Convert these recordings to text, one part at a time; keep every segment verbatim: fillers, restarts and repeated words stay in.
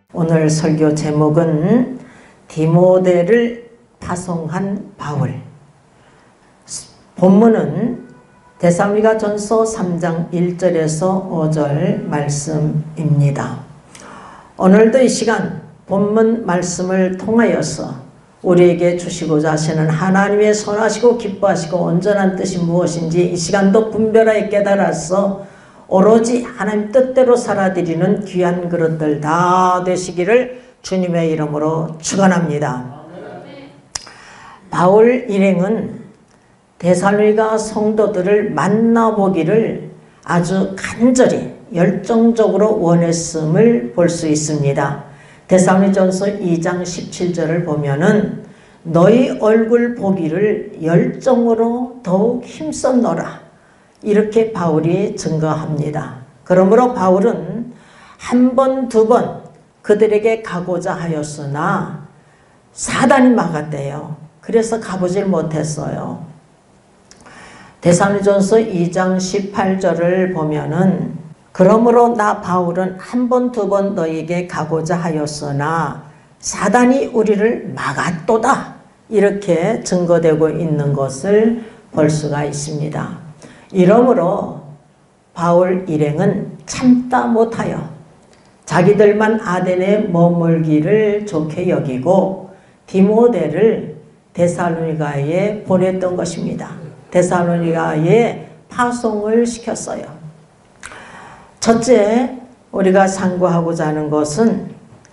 오늘 설교 제목은 디모데를 파송한 바울. 본문은 데살로니가전서 삼 장 일 절에서 오 절 말씀입니다. 오늘도 이 시간 본문 말씀을 통하여서 우리에게 주시고자 하시는 하나님의 선하시고 기뻐하시고 온전한 뜻이 무엇인지 이 시간도 분별하여 깨달아서 오로지 하나님 뜻대로 살아드리는 귀한 그릇들 다 되시기를 주님의 이름으로 축원합니다. 바울 일행은 데살로니가 성도들을 만나보기를 아주 간절히 열정적으로 원했음을 볼 수 있습니다. 데살로니가전서 이 장 십칠 절을 보면은 너희 얼굴 보기를 열정으로 더욱 힘썼노라, 이렇게 바울이 증거합니다. 그러므로 바울은 한 번, 두 번 그들에게 가고자 하였으나 사단이 막았대요. 그래서 가보질 못했어요. 데살로니가전서 이 장 십팔 절을 보면은 그러므로 나 바울은 한 번, 두 번 너에게 가고자 하였으나 사단이 우리를 막았도다, 이렇게 증거되고 있는 것을 볼 수가 있습니다. 이러므로 바울 일행은 참다 못하여 자기들만 아덴에 머물기를 좋게 여기고 디모데를 데살로니가에 보냈던 것입니다. 데살로니가에 파송을 시켰어요. 첫째, 우리가 상고하고자 하는 것은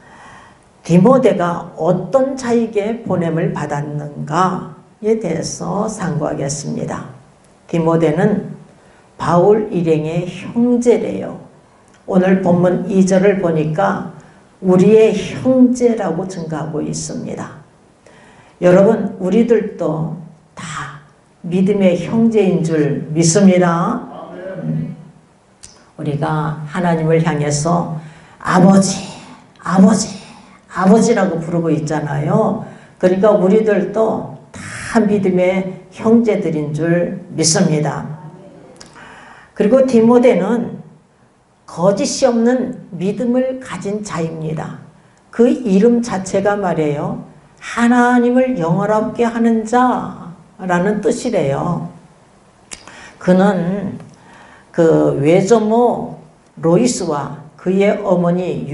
디모데가 어떤 자에게 보냄을 받았는가에 대해서 상고하겠습니다. 디모데는 바울 일행의 형제래요. 오늘 본문 이 절을 보니까 우리의 형제라고 증가하고 있습니다. 여러분, 우리들도 다 믿음의 형제인 줄 믿습니다. 음, 우리가 하나님을 향해서 아버지, 아버지, 아버지라고 부르고 있잖아요. 그러니까 우리들도 다 믿음의 형제들인 줄 믿습니다. 그리고 디모데는 거짓이 없는 믿음을 가진 자입니다. 그 이름 자체가 말이에요, 하나님을 영원하게 하는 자라는 뜻이래요. 그는 그 외조모 로이스와 그의 어머니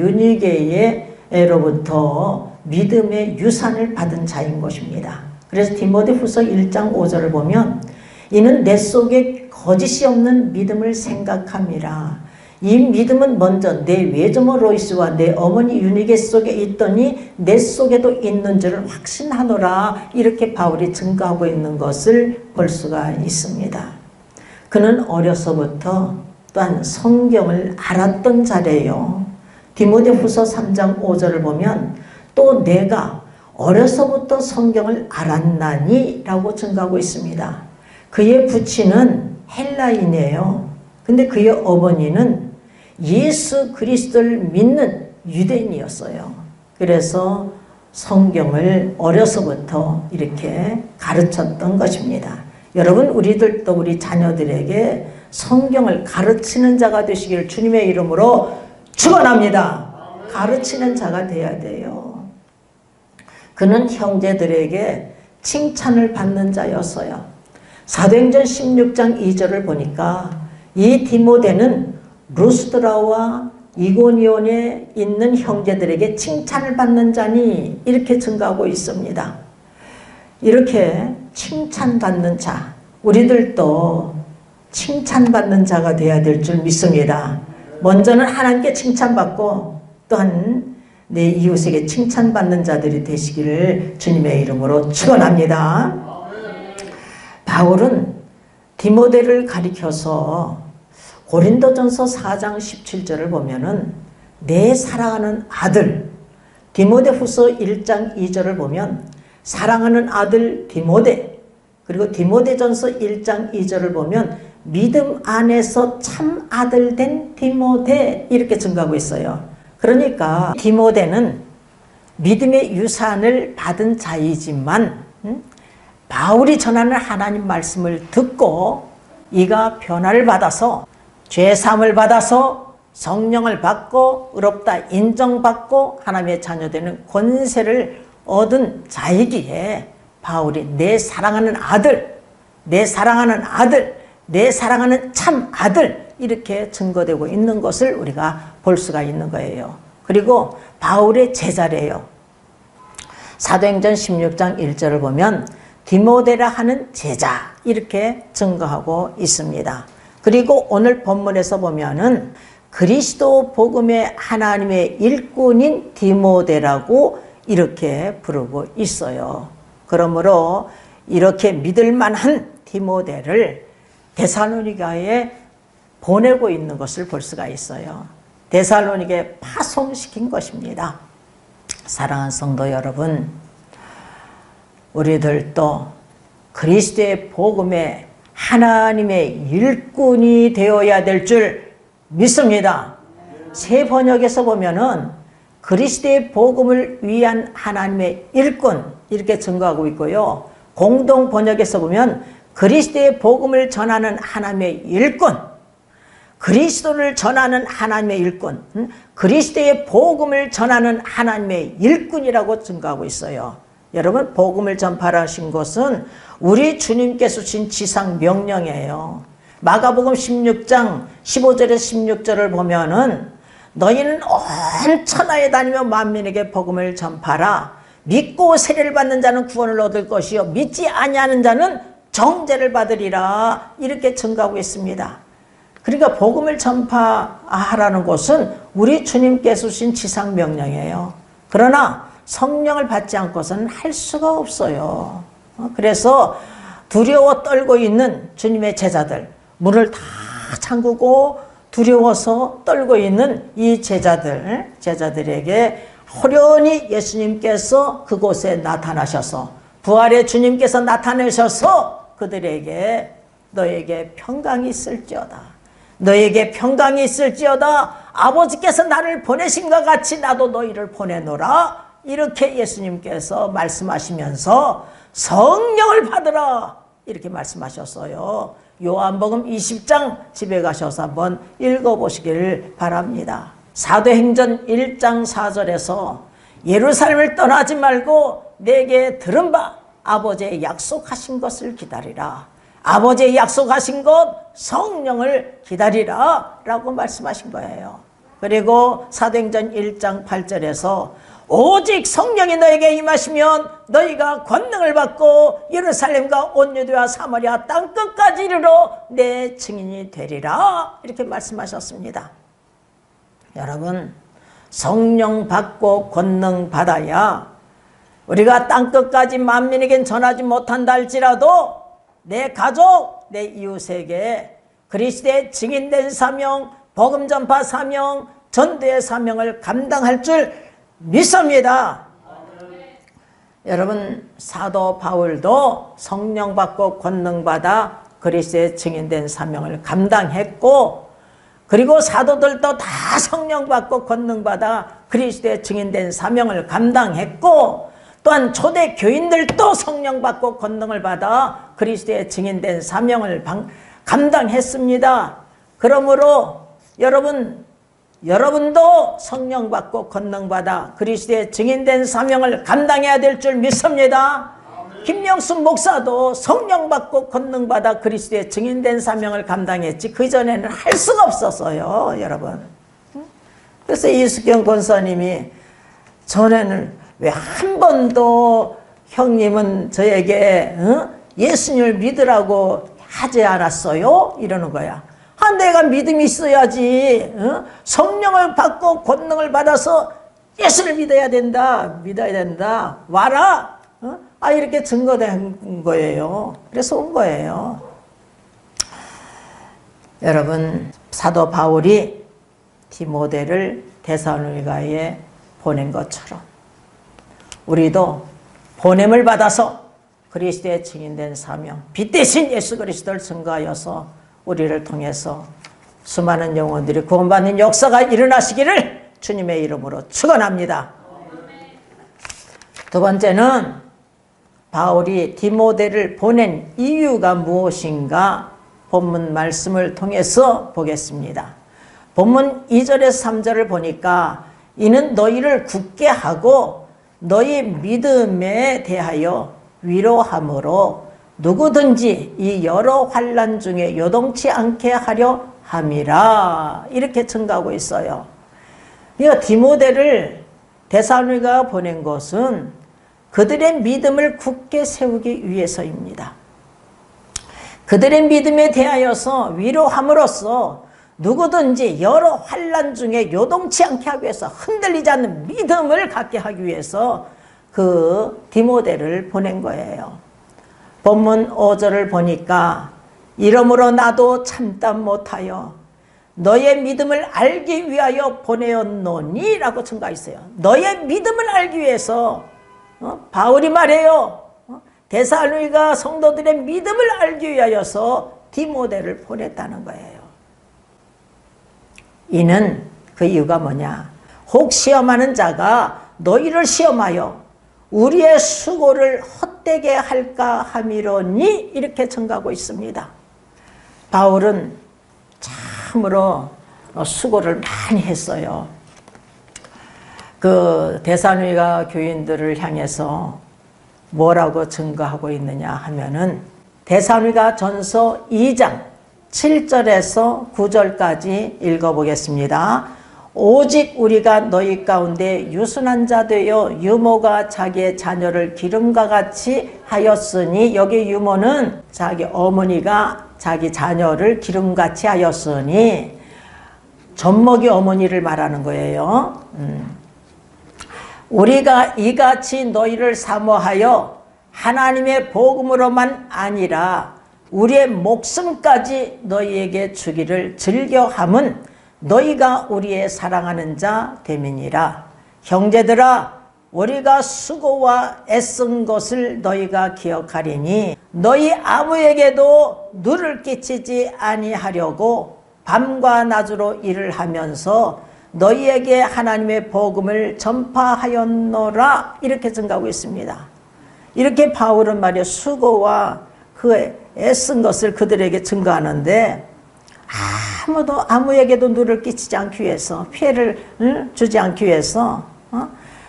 유니게에로부터 믿음의 유산을 받은 자인 것입니다. 그래서 디모데후서 일 장 오 절을 보면 이는 내 속에 거짓이 없는 믿음을 생각함이라. 이 믿음은 먼저 내 외조모 로이스와 내 어머니 유니게 속에 있더니 내 속에도 있는 줄을 확신하노라, 이렇게 바울이 증거하고 있는 것을 볼 수가 있습니다. 그는 어려서부터 또한 성경을 알았던 자래요. 디모데후서 삼 장 오 절을 보면 또 내가 어려서부터 성경을 알았나니 라고 증가하고 있습니다. 그의 부친은 헬라인이에요. 근데 그의 어머니는 예수 그리스도를 믿는 유대인이었어요. 그래서 성경을 어려서부터 이렇게 가르쳤던 것입니다. 여러분, 우리들도 우리 자녀들에게 성경을 가르치는 자가 되시기를 주님의 이름으로 축원합니다. 가르치는 자가 돼야 돼요. 그는 형제들에게 칭찬을 받는 자였어요. 사도행전 십육 장 이 절을 보니까 이 디모데는 루스드라와 이고니온에 있는 형제들에게 칭찬을 받는 자니, 이렇게 증가하고 있습니다. 이렇게 칭찬받는 자, 우리들도 칭찬받는 자가 되어야 될 줄 믿습니다. 먼저는 하나님께 칭찬받고 또한 내 이웃에게 칭찬받는 자들이 되시기를 주님의 이름으로 축원합니다. 바울은 디모데를 가리켜서 고린도전서 사 장 십칠 절을 보면은 내 사랑하는 아들, 디모데후서 일 장 이 절을 보면 사랑하는 아들 디모데, 그리고 디모데전서 일 장 이 절을 보면 믿음 안에서 참 아들 된 디모데, 이렇게 증가하고 있어요. 그러니까 디모데는 믿음의 유산을 받은 자이지만 음? 바울이 전하는 하나님 말씀을 듣고 이가 변화를 받아서 죄사함을 받아서 성령을 받고 의롭다 인정받고 하나님의 자녀되는 권세를 얻은 자이기에 바울이 내 사랑하는 아들, 내 사랑하는 아들, 내 사랑하는 참 아들 이렇게 증거되고 있는 것을 우리가 볼 수가 있는 거예요. 그리고 바울의 제자래요. 사도행전 십육 장 일 절을 보면 디모데라 하는 제자 이렇게 증거하고 있습니다. 그리고 오늘 본문에서 보면은 그리스도 복음의 하나님의 일꾼인 디모데라고 이렇게 부르고 있어요. 그러므로 이렇게 믿을 만한 디모데를 데살로니가에 보내고 있는 것을 볼 수가 있어요. 데살로니가에 파송시킨 것입니다. 사랑하는 성도 여러분, 우리들도 그리스도의 복음에 하나님의 일꾼이 되어야 될 줄 믿습니다. 새 번역에서 보면은 그리스도의 복음을 위한 하나님의 일꾼 이렇게 증거하고 있고요. 공동 번역에서 보면 그리스도의 복음을 전하는 하나님의 일꾼, 그리스도를 전하는 하나님의 일꾼, 그리스도의 복음을 전하는 하나님의 일꾼이라고 증거하고 있어요. 여러분, 복음을 전파하신 것은 우리 주님께서 주신 지상 명령이에요. 마가복음 십육 장 십오 절에서 십육 절을 보면은 너희는 온 천하에 다니며 만민에게 복음을 전파하라. 믿고 세례를 받는 자는 구원을 얻을 것이요 믿지 아니하는 자는 정죄를 받으리라. 이렇게 증거하고 있습니다. 그러니까 복음을 전파하라는 것은 우리 주님께서 주신 지상 명령이에요. 그러나 성령을 받지 않고서는 할 수가 없어요. 그래서 두려워 떨고 있는 주님의 제자들, 문을 다 잠그고 두려워서 떨고 있는 이 제자들, 제자들에게 호련히 예수님께서 그곳에 나타나셔서 부활의 주님께서 나타나셔서 그들에게 너에게 평강이 있을지어다. 너에게 평강이 있을지어다. 아버지께서 나를 보내신 것 같이 나도 너희를 보내노라. 이렇게 예수님께서 말씀하시면서 성령을 받으라 이렇게 말씀하셨어요. 요한복음 이십 장 집에 가셔서 한번 읽어보시기를 바랍니다. 사도행전 일 장 사 절에서 예루살렘을 떠나지 말고 내게 들은 바 아버지의 약속하신 것을 기다리라. 아버지의 약속하신 것 성령을 기다리라 라고 말씀하신 거예요. 그리고 사도행전 일 장 팔 절에서 오직 성령이 너에게 임하시면 너희가 권능을 받고 예루살렘과 온 유대와 사마리아 땅끝까지 이르러 내 증인이 되리라 이렇게 말씀하셨습니다. 여러분, 성령 받고 권능 받아야 우리가 땅끝까지 만민에겐 전하지 못한다 할지라도 내 가족, 내 이웃에게 그리스도의 증인된 사명, 복음 전파 사명, 전도의 사명을 감당할 줄 믿습니다. 여러분, 사도 바울도 성령 받고 권능 받아 그리스도의 증인된 사명을 감당했고, 그리고 사도들도 다 성령 받고 권능 받아 그리스도의 증인된 사명을 감당했고, 또한 초대 교인들도 성령 받고 권능을 받아 그리스도의 증인된 사명을 감당했습니다. 그러므로 여러분, 여러분도 성령 받고 권능 받아 그리스도의 증인된 사명을 감당해야 될 줄 믿습니다. 김영순 목사도 성령 받고 권능 받아 그리스도의 증인된 사명을 감당했지 그 전에는 할 수가 없었어요, 여러분. 그래서 이수경 권사님이 전에는 왜 한 번도 형님은 저에게 어? 예수님을 믿으라고 하지 않았어요? 이러는 거야. 아, 내가 믿음이 있어야지. 어? 성령을 받고 권능을 받아서 예수를 믿어야 된다. 믿어야 된다. 와라. 어? 아, 이렇게 증거된 거예요. 그래서 온 거예요. 여러분, 사도 바울이 디모데를 데살로니가에 보낸 것처럼 우리도 보냄을 받아서 그리스도의 증인된 사명, 빛 대신 예수 그리스도를 증거하여서 우리를 통해서 수많은 영혼들이 구원받는 역사가 일어나시기를 주님의 이름으로 축원합니다. 두 번째는 바울이 디모데를 보낸 이유가 무엇인가 본문 말씀을 통해서 보겠습니다. 본문 이 절에서 삼 절을 보니까 이는 너희를 굳게 하고 너희 믿음에 대하여 위로함으로 누구든지 이 여러 환난 중에 요동치 않게 하려 함이라 이렇게 증가하고 있어요. 그러니까 디모데를 데살로니가가 보낸 것은 그들의 믿음을 굳게 세우기 위해서입니다. 그들의 믿음에 대하여서 위로함으로써 누구든지 여러 환난 중에 요동치 않게 하기 위해서 흔들리지 않는 믿음을 갖게 하기 위해서 그 디모데를 보낸 거예요. 본문 오 절을 보니까 이러므로 나도 참다 못하여 너의 믿음을 알기 위하여 보내었노니 라고 증가했어요. 너의 믿음을 알기 위해서 어? 바울이 말해요. 어? 데살로니가 성도들의 믿음을 알기 위하여서 디모데를 보냈다는 거예요. 이는 그 이유가 뭐냐? 혹 시험하는 자가 너희를 시험하여 우리의 수고를 헛되게 할까 함이로니 이렇게 증가하고 있습니다. 바울은 참으로 수고를 많이 했어요. 그 데살로니가 교인들을 향해서 뭐라고 증거하고 있느냐 하면은 데살로니가 전서 이 장 칠 절에서 구 절까지 읽어보겠습니다. 오직 우리가 너희 가운데 유순한 자 되어 유모가 자기의 자녀를 기름과 같이 하였으니 여기 유모는 자기 어머니가 자기 자녀를 기름같이 하였으니 젖먹이 어머니를 말하는 거예요. 음. 우리가 이같이 너희를 사모하여 하나님의 복음으로만 아니라 우리의 목숨까지 너희에게 주기를 즐겨함은 너희가 우리의 사랑하는 자 됨이니라. 형제들아 우리가 수고와 애쓴 것을 너희가 기억하리니 너희 아무에게도 누를 끼치지 아니하려고 밤과 낮으로 일을 하면서 너희에게 하나님의 복음을 전파하였노라 이렇게 증가하고 있습니다. 이렇게 바울은 말이야 수고와 그 애쓴 것을 그들에게 증거하는데 아무도 아무에게도 누를 끼치지 않기 위해서 피해를 응? 주지 않기 위해서 어?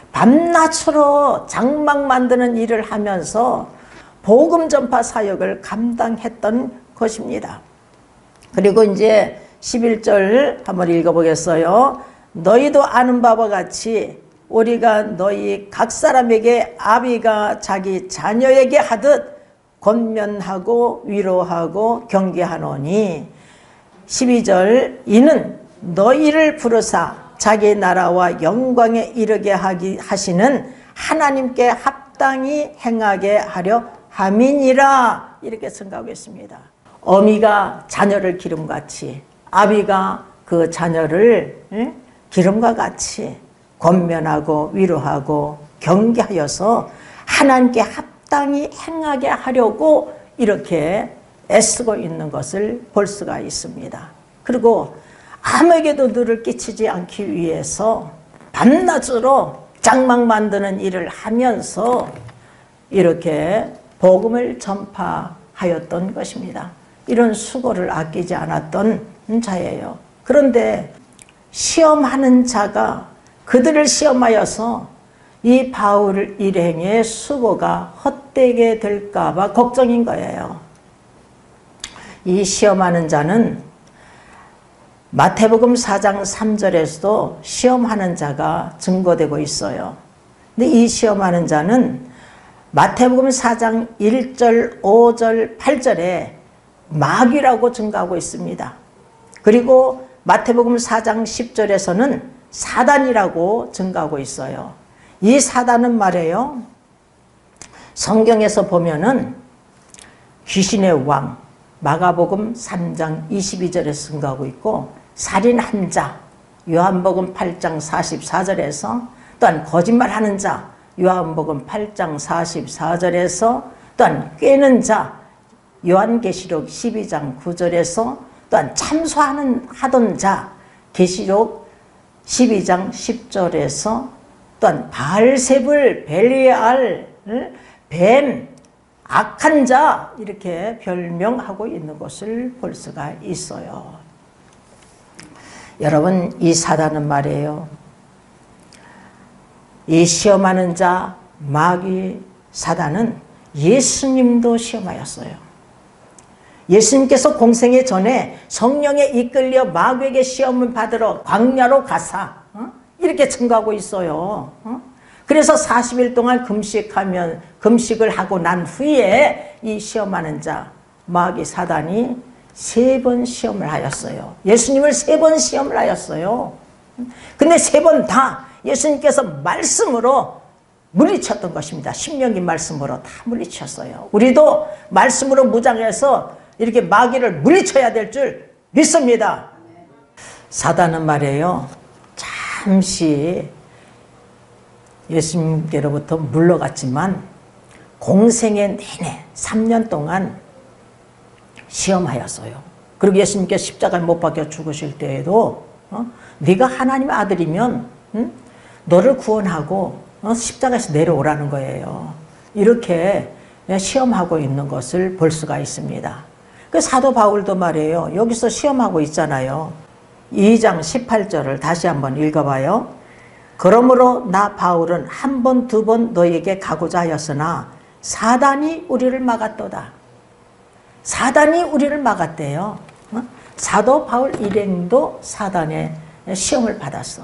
밤낮으로 장막 만드는 일을 하면서 복음 전파 사역을 감당했던 것입니다. 그리고 이제 십일 절 한번 읽어보겠어요. 너희도 아는 바와 같이 우리가 너희 각 사람에게 아비가 자기 자녀에게 하듯 권면하고 위로하고 경계하노니 십이 절 이는 너희를 부르사 자기 나라와 영광에 이르게 하기 하시는 하나님께 합당히 행하게 하려 함이니라 이렇게 증가하고 있습니다. 어미가 자녀를 기름같이 아비가 그 자녀를 응? 기름과 같이 권면하고 위로하고 경계하여서 하나님께 합당히 행하게 하려고 이렇게 애쓰고 있는 것을 볼 수가 있습니다. 그리고 아무에게도 누를 끼치지 않기 위해서 밤낮으로 장막 만드는 일을 하면서 이렇게 복음을 전파하였던 것입니다. 이런 수고를 아끼지 않았던 자예요. 그런데 시험하는 자가 그들을 시험하여서 이 바울 일행의 수고가 헛되게 될까 봐 걱정인 거예요. 이 시험하는 자는 마태복음 사 장 삼 절에서도 시험하는 자가 증거되고 있어요. 근데 이 시험하는 자는 마태복음 사 장 일 절, 오 절, 팔 절에 마귀라고 증가하고 있습니다. 그리고 마태복음 사 장 십 절에서는 사단이라고 증가하고 있어요. 이 사단은 말이에요. 성경에서 보면은 귀신의 왕, 마가복음 삼 장 이십이 절에 증가하고 있고 살인한 자, 요한복음 팔 장 사십사 절에서 또한 거짓말하는 자, 요한복음 팔 장 사십사 절에서 또한 꿰는 자, 요한계시록 십이 장 구 절에서 또한 참소하는 하던 자, 계시록 십이 장 십 절에서 또한 바알세불, 벨리알, 뱀, 악한 자 이렇게 별명하고 있는 것을 볼 수가 있어요. 여러분, 이 사단은 말이에요, 이 시험하는 자 마귀 사단은 예수님도 시험하였어요. 예수님께서 공생애 전에 성령에 이끌려 마귀에게 시험을 받으러 광야로 가사 어? 이렇게 증거하고 있어요. 어? 그래서 사십 일 동안 금식하면 금식을 하고 난 후에 이 시험하는 자 마귀 사단이 세 번 시험을 하였어요. 예수님을 세 번 시험을 하였어요. 근데 세 번 다 예수님께서 말씀으로 물리쳤던 것입니다. 신명기 말씀으로 다 물리쳤어요. 우리도 말씀으로 무장해서 이렇게 마귀를 물리쳐야 될 줄 믿습니다. 사단은 말이에요, 잠시 예수님께로부터 물러갔지만 공생의 내내 삼 년 동안 시험하였어요. 그리고 예수님께 십자가에 못 박혀 죽으실 때에도 어? 네가 하나님의 아들이면 응? 너를 구원하고 어? 십자가에서 내려오라는 거예요. 이렇게 시험하고 있는 것을 볼 수가 있습니다. 그 사도 바울도 말이에요, 여기서 시험하고 있잖아요. 이 장 십팔 절을 다시 한번 읽어봐요. 그러므로 나 바울은 한 번, 두 번 너에게 가고자 하였으나 사단이 우리를 막았도다. 사단이 우리를 막았대요. 어? 사도 바울 일행도 사단의 시험을 받았어.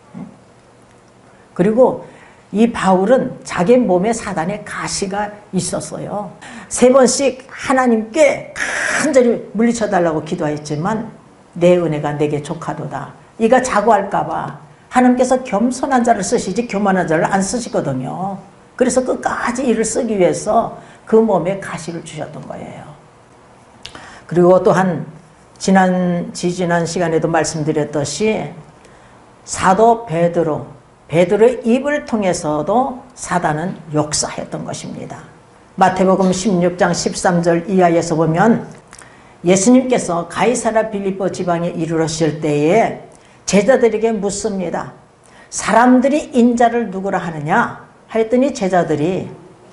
그리고 이 바울은 자기 몸에 사단의 가시가 있었어요. 세 번씩 하나님께 간절히 물리쳐달라고 기도했지만 내 은혜가 내게 족하도다. 이가 자고할까 봐 하나님께서 겸손한 자를 쓰시지 교만한 자를 안 쓰시거든요. 그래서 끝까지 이를 쓰기 위해서 그 몸에 가시를 주셨던 거예요. 그리고 또한 지난 지지난 시간에도 말씀드렸듯이 사도 베드로 베드로의 입을 통해서도 사단은 역사했던 것입니다. 마태복음 십육 장 십삼 절 이하에서 보면 예수님께서 가이사랴 빌립보 지방에 이르렀을 때에 제자들에게 묻습니다. 사람들이 인자를 누구라 하느냐 하였더니 제자들이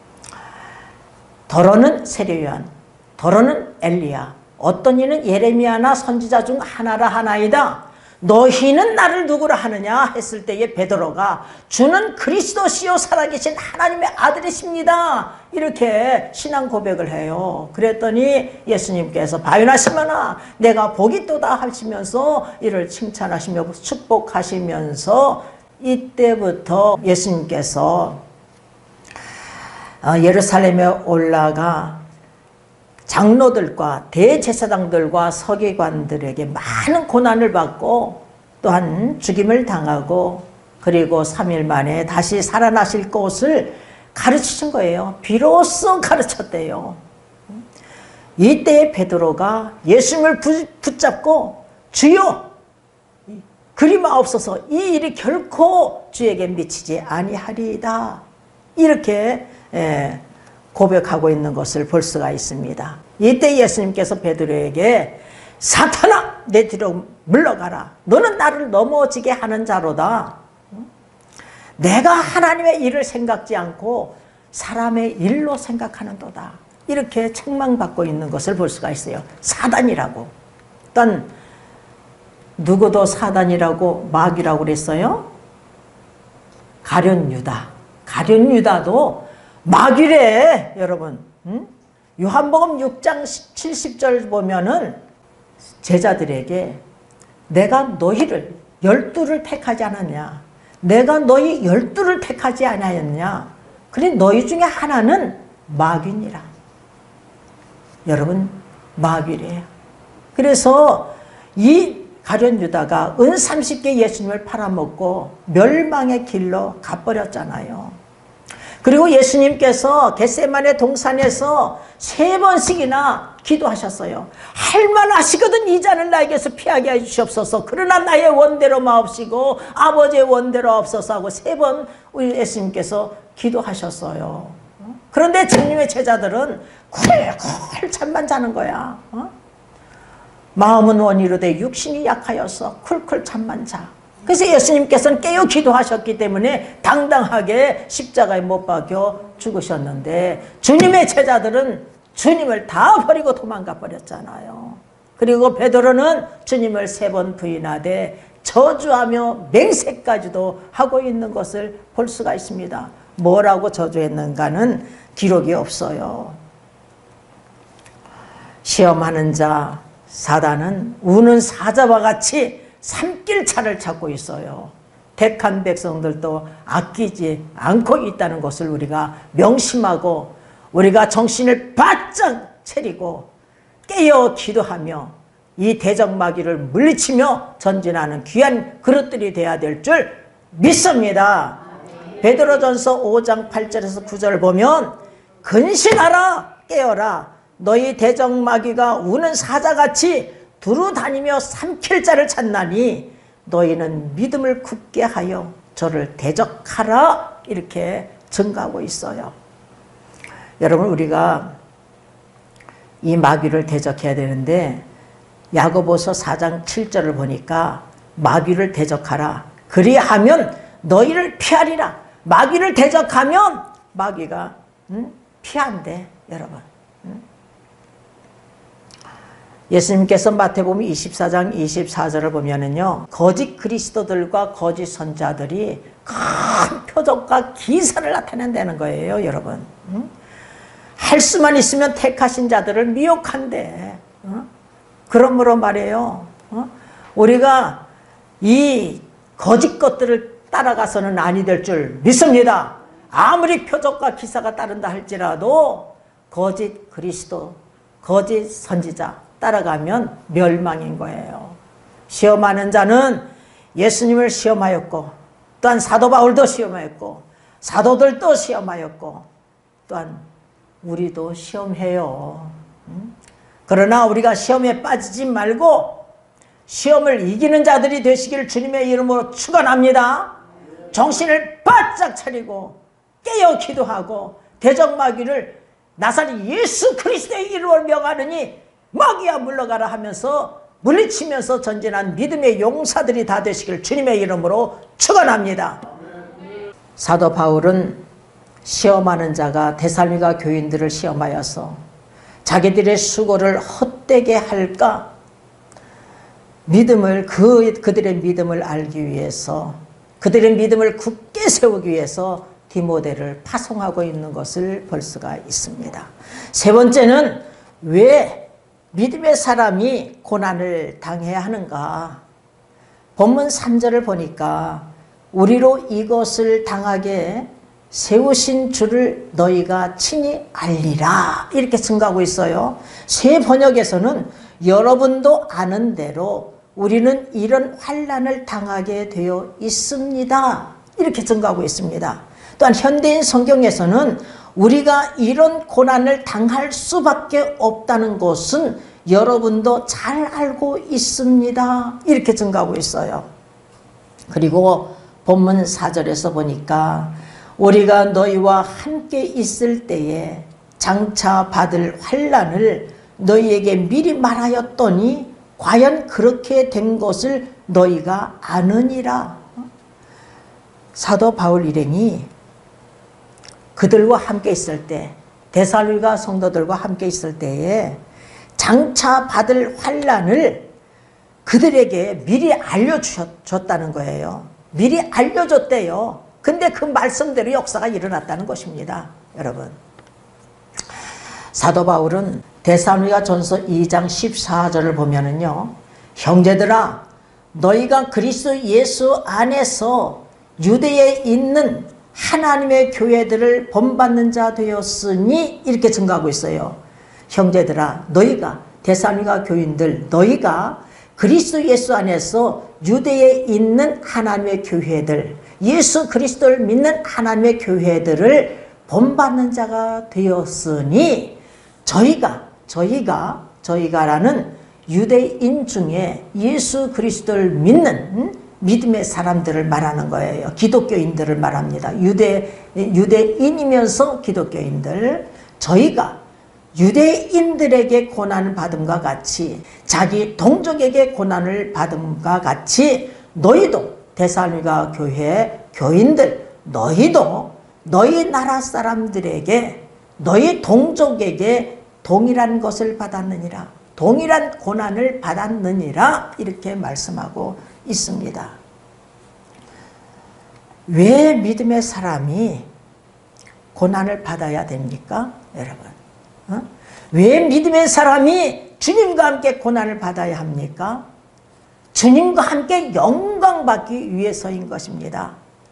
더러는 세례 요한, 더러는 엘리야, 어떤 이는 예레미야나 선지자 중 하나라 하나이다. 너희는 나를 누구라 하느냐 했을 때에 베드로가 주는 그리스도시요 살아계신 하나님의 아들이십니다. 이렇게 신앙 고백을 해요. 그랬더니 예수님께서 바요나 시몬아 내가 복이 있도다 하시면서 이를 칭찬하시며 축복하시면서 이때부터 예수님께서 예루살렘에 올라가 장로들과 대제사장들과 서기관들에게 많은 고난을 받고 또한 죽임을 당하고 그리고 삼 일 만에 다시 살아나실 것을 가르치신 거예요. 비로소 가르쳤대요. 이때 베드로가 예수님을 붙잡고 주여 그리마옵소서 이 일이 결코 주에게 미치지 아니하리이다. 이렇게 고백하고 있는 것을 볼 수가 있습니다. 이때 예수님께서 베드로에게 사탄아 내 뒤로 물러가라. 너는 나를 넘어지게 하는 자로다. 내가 하나님의 일을 생각지 않고 사람의 일로 생각하는도다. 이렇게 책망받고 있는 것을 볼 수가 있어요. 사단이라고. 일단 누구도 사단이라고 마귀라고 그랬어요? 가룟 유다. 가룟 유다도 마귀래 여러분. 응? 요한복음 육 장 칠십 절 보면은 제자들에게 내가 너희를 열두를 택하지 않았냐. 내가 너희 열두를 택하지 않았냐. 그래 너희 중에 하나는 마귀니라. 여러분 마귀래요. 그래서 이 가룟 유다가 은 삼십 개 예수님을 팔아먹고 멸망의 길로 가버렸잖아요. 그리고 예수님께서 겟세마네 동산에서 세 번씩이나 기도하셨어요. 할만하시거든 이 잔을 나에게서 피하게 해주시옵소서. 그러나 나의 원대로 마옵시고 아버지의 원대로 없소서 하고 세 번 우리 예수님께서 기도하셨어요. 그런데 주님의 제자들은 쿨쿨 잠만 자는 거야. 어? 마음은 원이로되 육신이 약하여서 쿨쿨 잠만 자. 그래서 예수님께서는 깨어 기도하셨기 때문에 당당하게 십자가에 못 박혀 죽으셨는데 주님의 제자들은 주님을 다 버리고 도망가 버렸잖아요. 그리고 베드로는 주님을 세 번 부인하되 저주하며 맹세까지도 하고 있는 것을 볼 수가 있습니다. 뭐라고 저주했는가는 기록이 없어요. 시험하는 자 사단은 우는 사자와 같이 삼킬차를 찾고 있어요. 택한 백성들도 아끼지 않고 있다는 것을 우리가 명심하고 우리가 정신을 바짝 차리고 깨어 기도하며 이 대적마귀를 물리치며 전진하는 귀한 그릇들이 되어야 될 줄 믿습니다. 베드로전서 오 장 팔 절에서 구 절을 보면 근신하라 깨어라 너희 대적마귀가 우는 사자같이 두루다니며 삼킬 자를 찾나니 너희는 믿음을 굳게 하여 저를 대적하라 이렇게 증가하고 있어요. 여러분 우리가 이 마귀를 대적해야 되는데 야고보서 사 장 칠 절을 보니까 마귀를 대적하라 그리하면 너희를 피하리라. 마귀를 대적하면 마귀가 음? 피한대 여러분. 음? 예수님께서 마태복음 이십사 장 이십사 절을 보면은요 거짓 그리스도들과 거짓 선자들이 큰 표적과 기사를 나타낸다는 거예요 여러분. 음? 할 수만 있으면 택하신 자들을 미혹한대. 어? 그러므로 말이에요. 어? 우리가 이 거짓 것들을 따라가서는 아니 될 줄 믿습니다. 아무리 표적과 기사가 따른다 할지라도 거짓 그리스도, 거짓 선지자 따라가면 멸망인 거예요. 시험하는 자는 예수님을 시험하였고 또한 사도 바울도 시험하였고 사도들도 시험하였고 또한 우리도 시험해요. 음? 그러나 우리가 시험에 빠지지 말고 시험을 이기는 자들이 되시기를 주님의 이름으로 축원합니다. 정신을 바짝 차리고 깨어 기도하고 대적마귀를 나사렛 예수 그리스도의 이름으로 명하느니 마귀야 물러가라 하면서 물리치면서 전진한 믿음의 용사들이 다 되시기를 주님의 이름으로 축원합니다. 사도 바울은 시험하는 자가 데살로니가 교인들을 시험하여서 자기들의 수고를 헛되게 할까 믿음을 그, 그들의 믿음을 알기 위해서 그들의 믿음을 굳게 세우기 위해서 디모데를 파송하고 있는 것을 볼 수가 있습니다. 세 번째는 왜 믿음의 사람이 고난을 당해야 하는가? 본문 삼 절을 보니까 우리로 이것을 당하게 세우신 줄을 너희가 친히 알리라 이렇게 증가하고 있어요. 새 번역에서는 여러분도 아는 대로 우리는 이런 환난을 당하게 되어 있습니다 이렇게 증가하고 있습니다. 또한 현대인 성경에서는 우리가 이런 고난을 당할 수밖에 없다는 것은 여러분도 잘 알고 있습니다 이렇게 증가하고 있어요. 그리고 본문 사 절에서 보니까 우리가 너희와 함께 있을 때에 장차 받을 환난을 너희에게 미리 말하였더니 과연 그렇게 된 것을 너희가 아느니라. 사도 바울 일행이 그들과 함께 있을 때 데살로니가 성도들과 함께 있을 때에 장차 받을 환난을 그들에게 미리 알려주셨다는 거예요. 미리 알려줬대요. 근데 그 말씀대로 역사가 일어났다는 것입니다. 여러분 사도 바울은 데살로니가 전서 이 장 십사 절을 보면은요 형제들아 너희가 그리스도 예수 안에서 유대에 있는 하나님의 교회들을 본받는 자 되었으니 이렇게 증가하고 있어요. 형제들아 너희가 데살로니가 교인들 너희가 그리스도 예수 안에서 유대에 있는 하나님의 교회들 예수 그리스도를 믿는 하나님의 교회들을 본받는 자가 되었으니 저희가 저희가 저희가라는 유대인 중에 예수 그리스도를 믿는 믿음의 사람들을 말하는 거예요. 기독교인들을 말합니다. 유대, 유대인이면서 기독교인들 저희가 유대인들에게 고난을 받음과 같이 자기 동족에게 고난을 받음과 같이 너희도 데살로니가 교회 교인들 너희도 너희 나라 사람들에게 너희 동족에게 동일한 것을 받았느니라. 동일한 고난을 받았느니라 이렇게 말씀하고 있습니다. 왜 믿음의 사람이 고난을 받아야 됩니까? 여러분, 어? 왜 믿음의 사람이 주님과 함께 고난을 받아야 합니까? 주님과 함께 영광받기 위해서인 것입니다.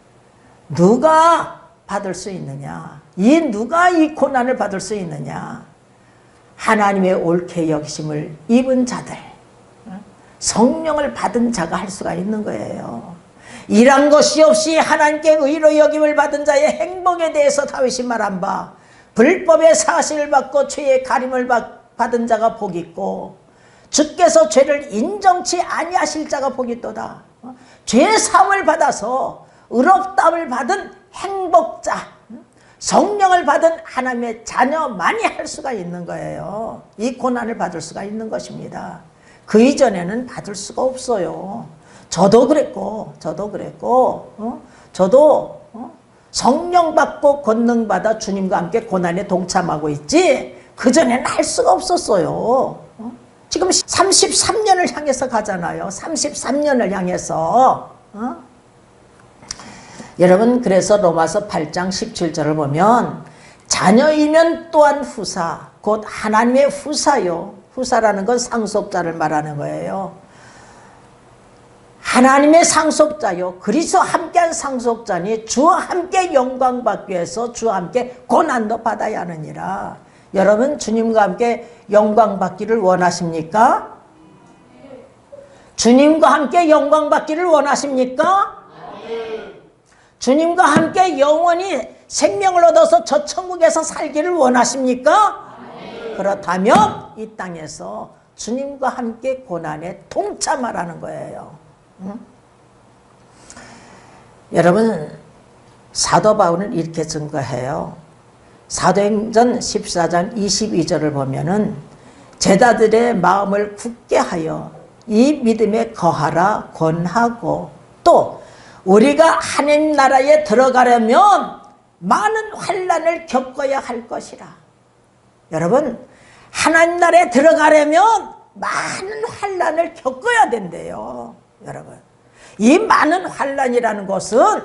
누가 받을 수 있느냐? 이 누가 이 고난을 받을 수 있느냐? 하나님의 옳게 여기심을 입은 자들, 성령을 받은 자가 할 수가 있는 거예요. 일한 것이 없이 하나님께 의로 여김을 받은 자의 행복에 대해서 다윗이 말한 바, 불법의 사실을 받고 죄의 가림을 받은 자가 복이 있고 주께서 죄를 인정치 아니하실 자가 복이 있도다. 죄 사함을 받아서 의롭다함을 받은 행복자, 성령을 받은 하나님의 자녀만이 할 수가 있는 거예요. 이 고난을 받을 수가 있는 것입니다. 그 이전에는 받을 수가 없어요. 저도 그랬고 저도 그랬고 어? 저도 어? 성령 받고 권능 받아 주님과 함께 고난에 동참하고 있지 그전에는 할 수가 없었어요. 어? 지금 삼십삼 년을 향해서 가잖아요. 삼십삼 년을 향해서 어? 여러분, 그래서 로마서 팔 장 십칠 절을 보면 자녀이면 또한 후사, 곧 하나님의 후사요. 후사라는 건 상속자를 말하는 거예요. 하나님의 상속자요. 그리스도와 함께한 상속자니 주와 함께 영광 받기 위해서 주와 함께 고난도 받아야 하느니라. 여러분, 주님과 함께 영광 받기를 원하십니까? 주님과 함께 영광 받기를 원하십니까? 주님과 함께 영원히 생명을 얻어서 저 천국에서 살기를 원하십니까? 그렇다면 이 땅에서 주님과 함께 고난에 동참하라는 거예요. 응? 여러분, 사도 바울은 이렇게 증거해요. 사도행전 십사 장 이십이 절을 보면은 제자들의 마음을 굳게 하여 이 믿음에 거하라 권하고, 또 우리가 하나님 나라에 들어가려면 많은 환난을 겪어야 할 것이라. 여러분, 하나님 나라에 들어가려면 많은 환난을 겪어야 된대요. 여러분, 이 많은 환난이라는 것은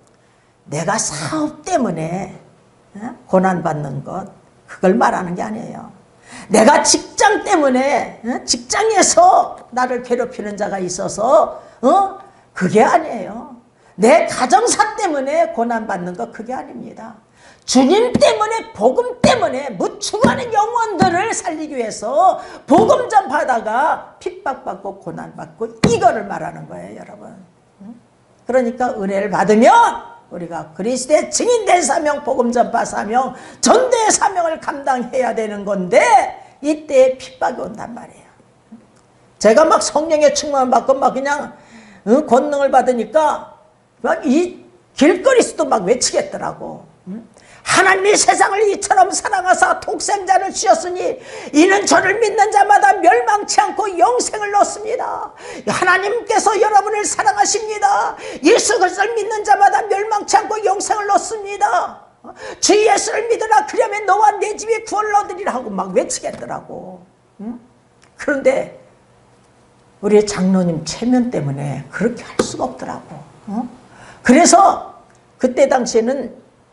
내가 사업 때문에 고난받는 것, 그걸 말하는 게 아니에요. 내가 직장 때문에, 직장에서 나를 괴롭히는 자가 있어서 어? 그게 아니에요. 내 가정사 때문에 고난받는 것, 그게 아닙니다. 주님 때문에, 복음 때문에 무추하는 영혼들을 살리기 위해서 복음 전파하다가 핍박받고 고난받고, 이거를 말하는 거예요, 여러분. 그러니까 은혜를 받으면 우리가 그리스도의 증인된 사명, 복음 전파 사명, 전도의 사명을 감당해야 되는 건데 이때에 핍박이 온단 말이에요. 제가 막 성령의 충만을 받고 막 그냥 응? 권능을 받으니까 막 이 길거리에서도 막 외치겠더라고. 응? 하나님이 세상을 이처럼 사랑하사 독생자를 주셨으니 이는 저를 믿는 자마다 멸망치 않고 영생을 얻습니다. 하나님께서 여러분을 사랑하십니다. 예수 그리스도를 믿는 자마다 멸망치 않고 영생을 얻습니다. 주 예수를 믿으라, 그러면 너와 내 집이 구원을 얻으리라 하고 막 외치겠더라고. 응? 그런데 우리 장로님 체면 때문에 그렇게 할 수가 없더라고. 어? 그래서 그때 당시에는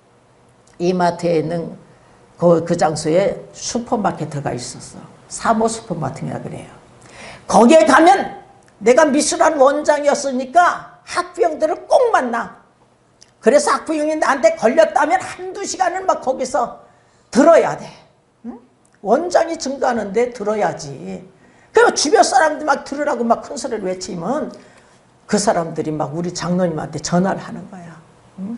이마트에 있는 그, 그 장소에 슈퍼마켓가 있었어. 사모 슈퍼마켓이라 그래요. 거기에 가면 내가 미술관 원장이었으니까 학부형들을 꼭 만나. 그래서 학부형이 나한테 걸렸다면 한두 시간을 막 거기서 들어야 돼. 응? 원장이 증거하는데 들어야지. 그리고 주변 사람들 막 들으라고 막 큰 소리를 외치면 그 사람들이 막 우리 장로님한테 전화를 하는 거야. 응?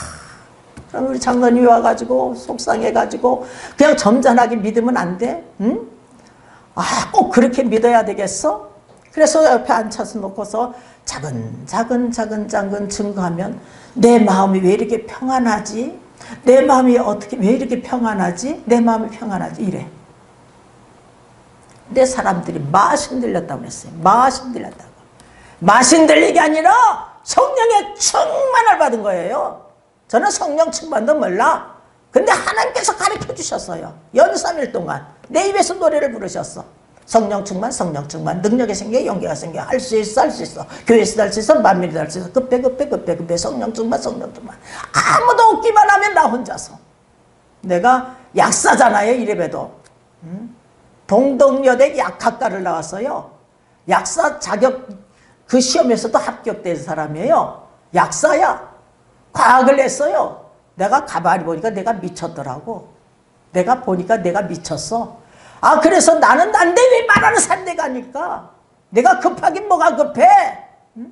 그럼 우리 장로님이 와가지고 속상해가지고 그냥 점잖하게 믿으면 안 돼? 응? 아, 꼭 그렇게 믿어야 되겠어? 그래서 옆에 앉혀서 놓고서 작은 작은 작은 증거하면 내 마음이 왜 이렇게 평안하지? 내 마음이 어떻게 왜 이렇게 평안하지? 내 마음이 평안하지? 이래. 내 사람들이 맛이 흔들렸다고 그랬어요. 맛이 흔들렸다고. 맛이 흔들리게 아니라 성령의 충만을 받은 거예요. 저는 성령 충만도 몰라. 근데 하나님께서 가르쳐 주셨어요. 연 삼 일 동안 내 입에서 노래를 부르셨어. 성령 충만, 성령 충만. 능력이 생겨, 용기가 생겨. 할 수 있어, 할 수 있어. 교회에서 할 수 있어, 만민이 할 수 있어. 급해, 급해, 급해, 급해. 성령 충만, 성령 충만. 아무도 없기만 하면 나 혼자서. 내가 약사잖아요, 이래봬도. 음? 동덕여대 약학과를 나왔어요. 약사 자격 그 시험에서도 합격된 사람이에요. 약사야. 과학을 했어요. 내가 가만히 보니까 내가 미쳤더라고. 내가 보니까 내가 미쳤어. 아, 그래서 나는 난데 왜 말하는 산대가 아닐까? 내가 급하긴 뭐가 급해? 응?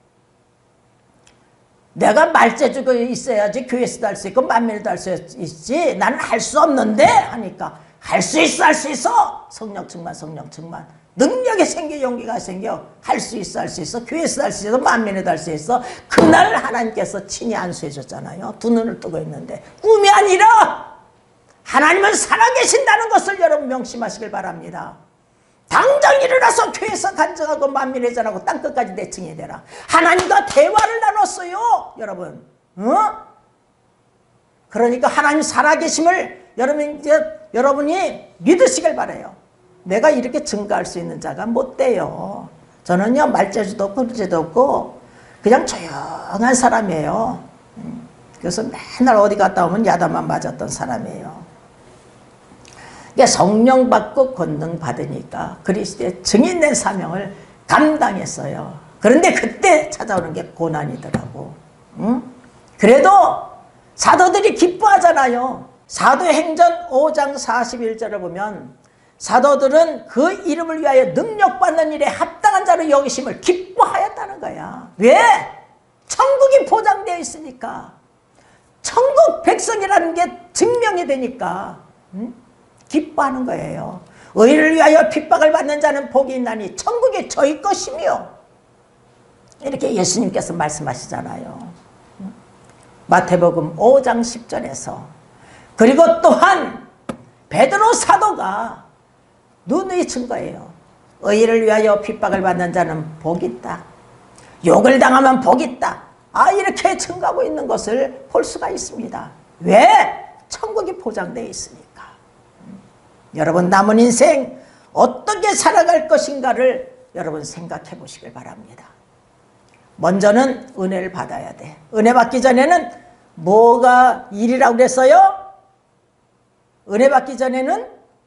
내가 말재주가 있어야지 교회에서도 할 수 있고 만민에도 할 수 있지. 나는 할 수 없는데 하니까 할 수 있어, 할 수 있어. 성령 충만, 성령 충만. 능력이 생겨, 용기가 생겨. 할 수 있어, 할 수 있어. 교회에서 할 수 있어, 만민에도 할 수 있어. 그날 하나님께서 친히 안수해 줬잖아요. 두 눈을 뜨고 있는데 꿈이 아니라 하나님은 살아계신다는 것을 여러분 명심하시길 바랍니다. 당장 일어나서 교회에서 간증하고 만민의 전하고 땅끝까지 내증이 되라. 하나님과 대화를 나눴어요, 여러분. 어? 그러니까 하나님 살아계심을 여러분 이제 여러분이 믿으시길 바라요. 내가 이렇게 증거할 수 있는 자가 못 돼요. 저는요 말재주도 없고 그제도 없고 그냥 조용한 사람이에요. 그래서 맨날 어디 갔다 오면 야단만 맞았던 사람이에요. 성령 받고 권능 받으니까 그리스도의 증인된 사명을 감당했어요. 그런데 그때 찾아오는 게 고난이더라고. 응? 그래도 사도들이 기뻐하잖아요. 사도행전 오 장 사십일 절을 보면 사도들은 그 이름을 위하여 능력받는 일에 합당한 자로 여기심을 기뻐하였다는 거야. 왜? 천국이 보장되어 있으니까. 천국 백성이라는 게 증명이 되니까. 응? 기뻐하는 거예요. 의를 위하여 핍박을 받는 자는 복이 있나니 천국이 저희 것이며 이렇게 예수님께서 말씀하시잖아요. 마태복음 오 장 십 절에서 그리고 또한 베드로 사도가 누누이 증거해요. 의를 위하여 핍박을 받는 자는 복이 있다. 욕을 당하면 복이 있다. 아, 이렇게 증거하고 있는 것을 볼 수가 있습니다. 왜? 천국이 보장되어 있으니까. 여러분 남은 인생 어떻게 살아갈 것인가를 여러분 생각해 보시길 바랍니다. 먼저는 은혜를 받아야 돼. 은혜 받기 전에는 뭐가 일이라고 그랬어요? 은혜 받기 전에는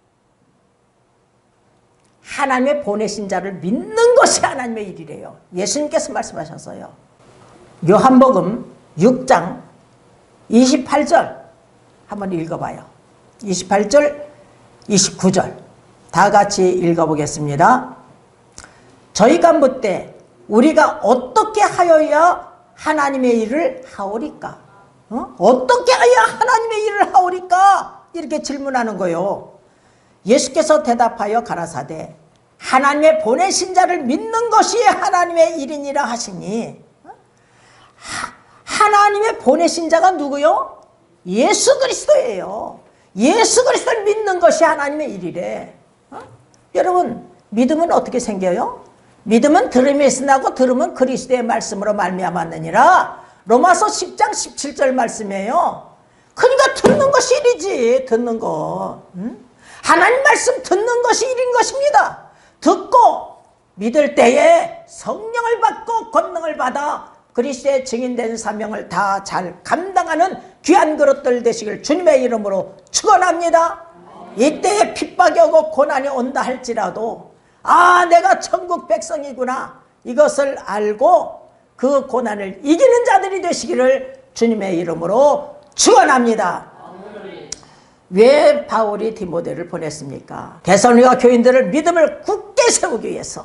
하나님의 보내신 자를 믿는 것이 하나님의 일이래요. 예수님께서 말씀하셨어요. 요한복음 육 장 이십팔 절 한번 읽어봐요. 이십팔 절 이십구 절 다 같이 읽어보겠습니다. 저희가 묻되 우리가 어떻게 하여야 하나님의 일을 하오리까? 어? 어떻게 하여야 하나님의 일을 하오리까? 이렇게 질문하는 거요. 예수께서 대답하여 가라사대 하나님의 보내신 자를 믿는 것이 하나님의 일이니라 하시니 하, 하나님의 보내신 자가 누구요? 예수 그리스도예요. 예수 그리스도를 믿는 것이 하나님의 일이래. 어? 여러분 믿음은 어떻게 생겨요? 믿음은 들음에서 나고 들음은 그리스도의 말씀으로 말미암았느니라. 로마서 십 장 십칠 절 말씀이에요. 그러니까 듣는 것이 일이지. 듣는 거. 응? 하나님 말씀 듣는 것이 일인 것입니다. 듣고 믿을 때에 성령을 받고 권능을 받아 그리스도의 증인된 사명을 다 잘 감당하는 귀한 그릇들 되시길 주님의 이름으로 축원합니다. 이때에 핍박이 오고 고난이 온다 할지라도 아 내가 천국 백성이구나 이것을 알고 그 고난을 이기는 자들이 되시기를 주님의 이름으로 축원합니다. 왜 바울이 디모데를 보냈습니까? 데살로니가 교인들을 믿음을 굳게 세우기 위해서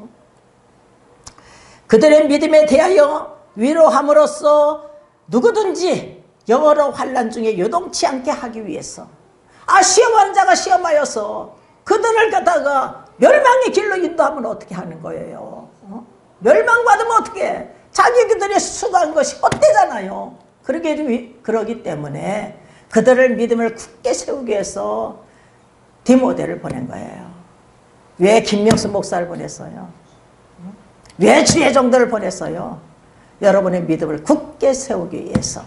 그들의 믿음에 대하여 위로함으로써 누구든지 여러 환난 중에 요동치 않게 하기 위해서 아 시험하는 자가 시험하여서 그들을 갖다가 멸망의 길로 인도하면 어떻게 하는 거예요? 어? 멸망받으면 어떻게 자기 그들의 수고한 것이 헛되잖아요. 그러기, 그러기 때문에 그들을 믿음을 굳게 세우기 위해서 디모데를 보낸 거예요. 왜 김명수 목사를 보냈어요? 왜 주의 종들을 보냈어요? 여러분의 믿음을 굳게 세우기 위해서.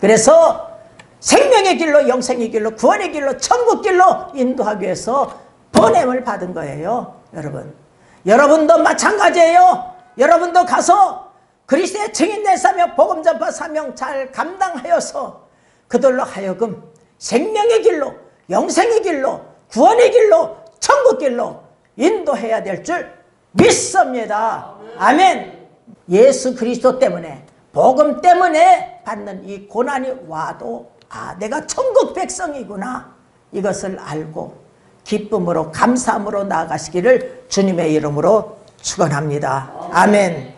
그래서 생명의 길로 영생의 길로 구원의 길로 천국 길로 인도하기 위해서 보냄을 받은 거예요. 여러분, 여러분도 마찬가지예요. 여러분도 가서 그리스도의 증인 되사며 복음 전파 사명 잘 감당하여서 그들로 하여금 생명의 길로, 영생의 길로, 구원의 길로, 천국 길로 인도해야 될 줄 믿습니다. 아멘. 예수 그리스도 때문에, 복음 때문에 받는 이 고난이 와도 아, 내가 천국 백성이구나, 이것을 알고 기쁨으로 감사함으로 나아가시기를 주님의 이름으로 축원합니다. 아멘.